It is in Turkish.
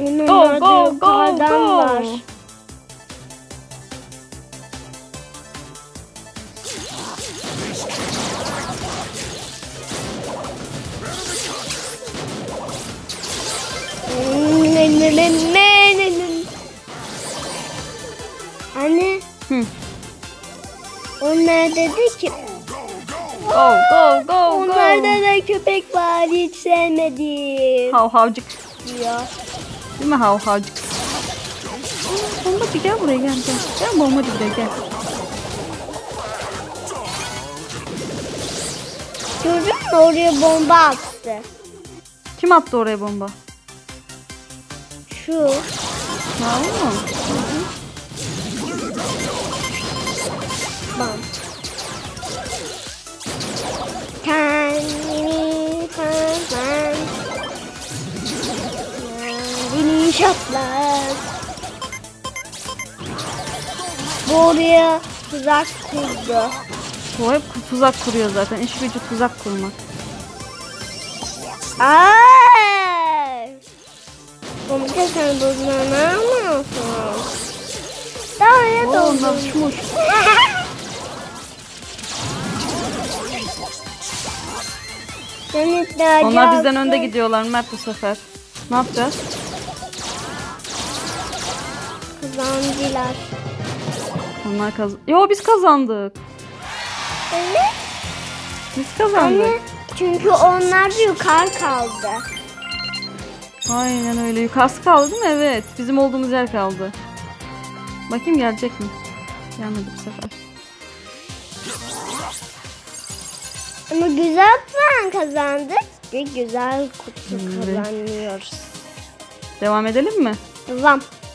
Onlarda yukarıdan var. Anne. Onlar dedi ki Go. onlarda da köpek var, hiç sevmedim. Havcık. Ya. Değil mi havcık? Bombacı gel buraya gel. Gel bombacı buraya gel. Gördün mü, oraya bomba attı. Kim attı oraya bomba? Şu. Ha mı? Bam. Kendini tanıman. Kendini şaplar. Bu oraya tuzak kurdu. O hep tuzak kuruyor zaten. İş gücü tuzak kurmak. Ay! Komite sen bozma, ne yapıyorsun? Daha ne Onlar doldun? uçmuş. Onlar bizden önde gidiyorlar Mert bu sefer. Ne yapacağız? Kazandılar. Onlar Yo biz kazandık. Evet. Biz kazandık. Anne, çünkü onlar yukarı kaldı. Aynen öyle. Yukarısı kaldı değil mi? Evet. Bizim olduğumuz yer kaldı. Bakayım gelecek mi? Gelmedi bu sefer. Ama güzel puan kazandık ve güzel kutu kazanıyoruz. Devam edelim mi? Devam.